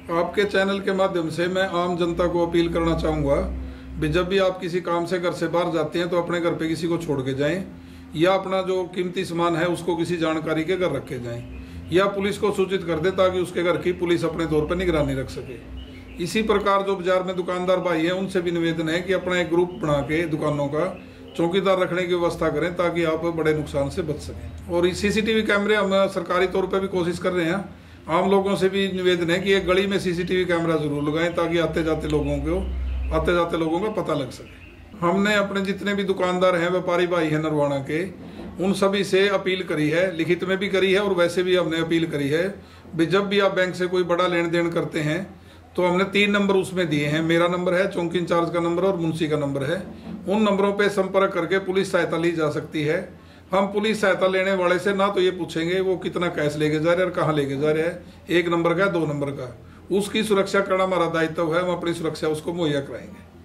आपके चैनल के माध्यम से मैं आम जनता को अपील करना चाहूँगा भी जब भी आप किसी काम से घर से बाहर जाते हैं तो अपने घर पे किसी को छोड़ के जाएं या अपना जो कीमती सामान है उसको किसी जानकारी के घर रख के जाएं या पुलिस को सूचित कर दे ताकि उसके घर की पुलिस अपने तौर पर निगरानी रख सके। इसी प्रकार जो बाजार में दुकानदार भाई हैं उनसे भी निवेदन है कि अपना एक ग्रुप बना के दुकानों का चौकीदार रखने की व्यवस्था करें ताकि आप बड़े नुकसान से बच सकें। और सीसीटीवी कैमरे हम सरकारी तौर पर भी कोशिश कर रहे हैं। आम लोगों से भी निवेदन है कि एक गली में सीसीटीवी कैमरा जरूर लगाएं ताकि आते जाते लोगों का पता लग सके। हमने अपने जितने भी दुकानदार हैं, व्यापारी भाई हैं नरवाना के, उन सभी से अपील करी है, लिखित में भी करी है और वैसे भी हमने अपील करी है भी जब भी आप बैंक से कोई बड़ा लेन देन करते हैं तो हमने 3 नंबर उसमें दिए हैं। मेरा नंबर है, चौकी इंचार्ज का नंबर और मुंशी का नंबर है। उन नंबरों पे संपर्क करके पुलिस सहायता ली जा सकती है। हम पुलिस सहायता लेने वाले से ना तो ये पूछेंगे वो कितना कैश लेके जा रहे हैं और कहाँ लेके जा रहे हैं, 1 नंबर का 2 नंबर का, उसकी सुरक्षा करना हमारा दायित्व है। हम अपनी सुरक्षा उसको मुहैया कराएंगे।